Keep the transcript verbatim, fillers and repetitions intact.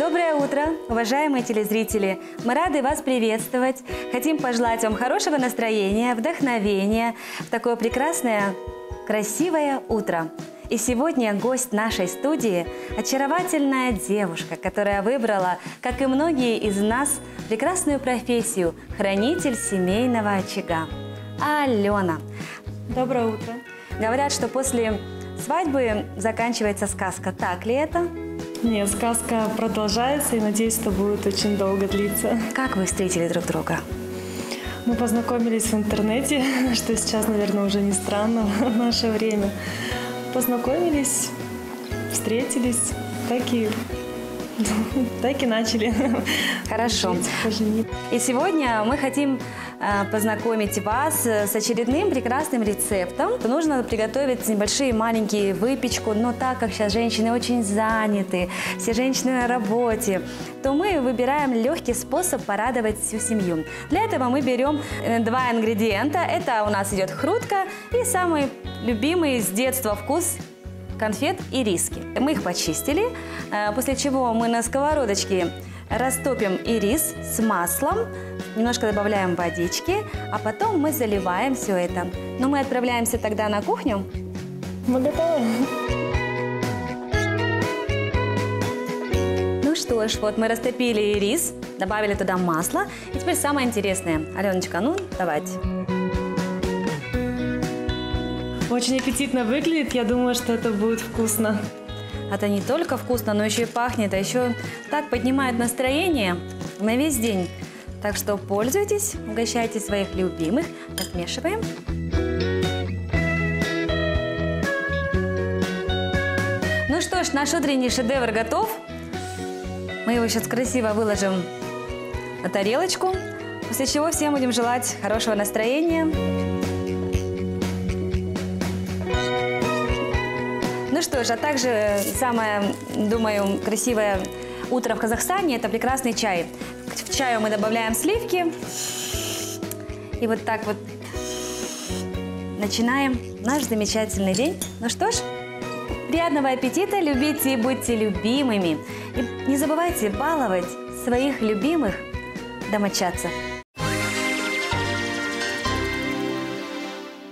Доброе утро, уважаемые телезрители! Мы рады вас приветствовать. Хотим пожелать вам хорошего настроения, вдохновения в такое прекрасное, красивое утро. И сегодня гость нашей студии – очаровательная девушка, которая выбрала, как и многие из нас, прекрасную профессию – хранитель семейного очага. Алена. Доброе утро. Говорят, что после свадьбы заканчивается сказка. Так ли это? Нет, сказка продолжается, и надеюсь, что будет очень долго длиться. Как вы встретили друг друга? Мы познакомились в интернете, что сейчас, наверное, уже не странно в наше время. Познакомились, встретились, так и, так и начали. Хорошо. И сегодня мы хотим познакомить вас с очередным прекрасным рецептом. Нужно приготовить небольшие маленькие выпечку, но так как сейчас женщины очень заняты, все женщины на работе, то мы выбираем легкий способ порадовать всю семью. Для этого мы берем два ингредиента. Это у нас идет грудка и самый любимый с детства вкус конфет ириски. Мы их почистили, после чего мы на сковородочке растопим ирис с маслом, немножко добавляем водички, а потом мы заливаем все это. Но мы отправляемся тогда на кухню. Мы готовы. Ну что ж, вот мы растопили ирис, добавили туда масло. И теперь самое интересное. Аленочка, ну давайте. Очень аппетитно выглядит, я думаю, что это будет вкусно. Это не только вкусно, но еще и пахнет, а еще так поднимает настроение на весь день. Так что пользуйтесь, угощайте своих любимых, размешиваем. Ну что ж, наш утренний шедевр готов. Мы его сейчас красиво выложим на тарелочку, после чего всем будем желать хорошего настроения. Ну что ж, а также самое, думаю, красивое утро в Казахстане – это прекрасный чай. В чаю мы добавляем сливки. И вот так вот начинаем наш замечательный день. Ну что ж, приятного аппетита, любите и будьте любимыми. И не забывайте баловать своих любимых домочадцев.